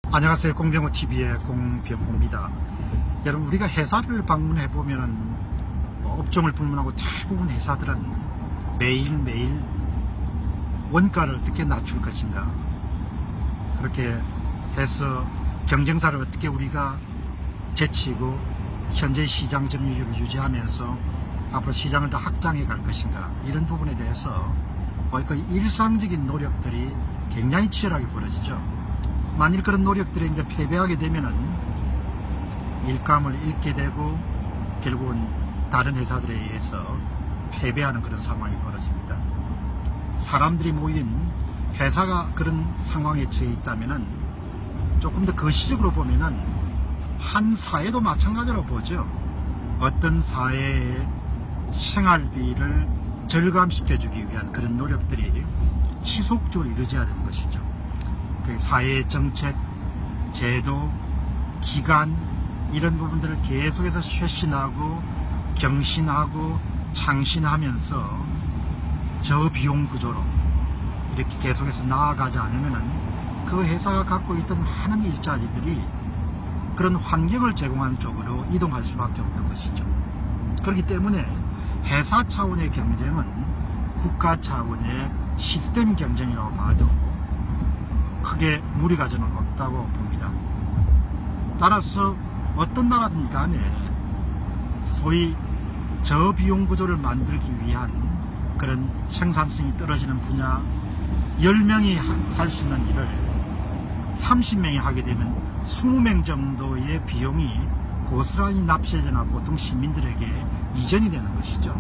안녕하세요. 공병호TV의 공병호입니다. 여러분, 우리가 회사를 방문해 보면은 업종을 불문하고 대부분 회사들은 매일매일 원가를 어떻게 낮출 것인가, 그렇게 해서 경쟁사를 어떻게 우리가 제치고 현재 시장 점유율을 유지하면서 앞으로 시장을 더 확장해 갈 것인가, 이런 부분에 대해서 일상적인 노력들이 굉장히 치열하게 벌어지죠. 만일 그런 노력들이 이제 패배하게 되면은 일감을 잃게 되고 결국은 다른 회사들에 의해서 패배하는 그런 상황이 벌어집니다. 사람들이 모인 회사가 그런 상황에 처해 있다면은 조금 더 거시적으로 보면은 한 사회도 마찬가지로 보죠. 어떤 사회의 생활비를 절감시켜주기 위한 그런 노력들이 지속적으로 이루어져야 되는 것이죠. 그 사회의 정책, 제도, 기관, 이런 부분들을 계속해서 쇄신하고 경신하고 창신하면서 저비용 구조로 이렇게 계속해서 나아가지 않으면은 그 회사가 갖고 있던 많은 일자리들이 그런 환경을 제공하는 쪽으로 이동할 수밖에 없는 것이죠. 그렇기 때문에 회사 차원의 경쟁은 국가 차원의 시스템 경쟁이라고 봐도 크게 무리가 저는 없다고 봅니다. 따라서 어떤 나라든 간에 소위 저비용 구조를 만들기 위한 그런 생산성이 떨어지는 분야, 10명이 할 수 있는 일을 30명이 하게 되면 20명 정도의 비용이 고스란히 납세자나 보통 시민들에게 이전이 되는 것이죠.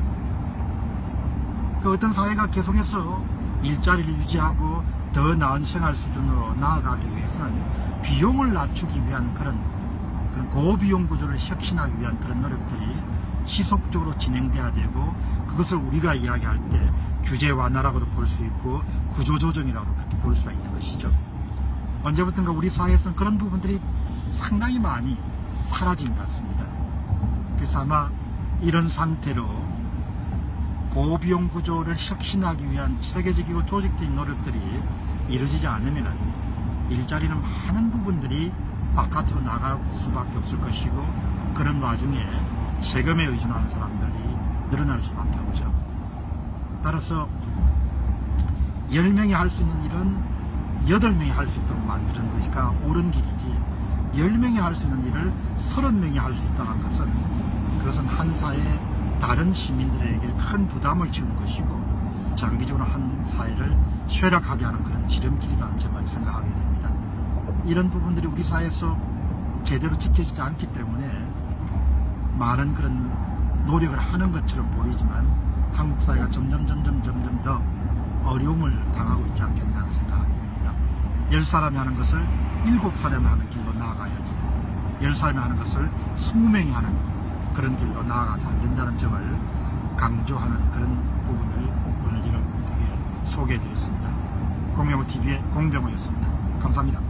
그 어떤 사회가 계속해서 일자리를 유지하고 더 나은 생활 수준으로 나아가기 위해서는 비용을 낮추기 위한 그런 고비용 구조를 혁신하기 위한 그런 노력들이 지속적으로 진행돼야 되고, 그것을 우리가 이야기할 때 규제 완화라고도 볼 수 있고 구조조정이라고도 그렇게 볼 수가 있는 것이죠. 언제부턴가 우리 사회에서는 그런 부분들이 상당히 많이 사라진 것 같습니다. 그래서 아마 이런 상태로 고비용 구조를 혁신하기 위한 체계적이고 조직적인 노력들이 이루어지지 않으면 일자리는 많은 부분들이 바깥으로 나갈 수밖에 없을 것이고, 그런 와중에 세금에 의존하는 사람들이 늘어날 수밖에 없죠. 따라서 10명이 할 수 있는 일은 8명이 할 수 있도록 만드는 것이가 옳은 길이지, 10명이 할 수 있는 일을 30명이 할 수 있다는 것은 그것은 한 사회의 다른 시민들에게 큰 부담을 주는 것이고 장기적으로 한 사회를 쇠락하게 하는 그런 지름길이라는 점을 생각하게 됩니다. 이런 부분들이 우리 사회에서 제대로 지켜지지 않기 때문에 많은 그런 노력을 하는 것처럼 보이지만 한국 사회가 점점 더 어려움을 당하고 있지 않겠나 생각하게 됩니다. 10사람이 하는 것을 7사람이 하는 길로 나아가야지, 10사람이 하는 것을 20명이 하는 그런 길로 나아가서 안 된다는 점을 강조하는 그런 부분을 오늘 여러분에게 소개해 드렸습니다. 공병호TV의 공병호였습니다. 감사합니다.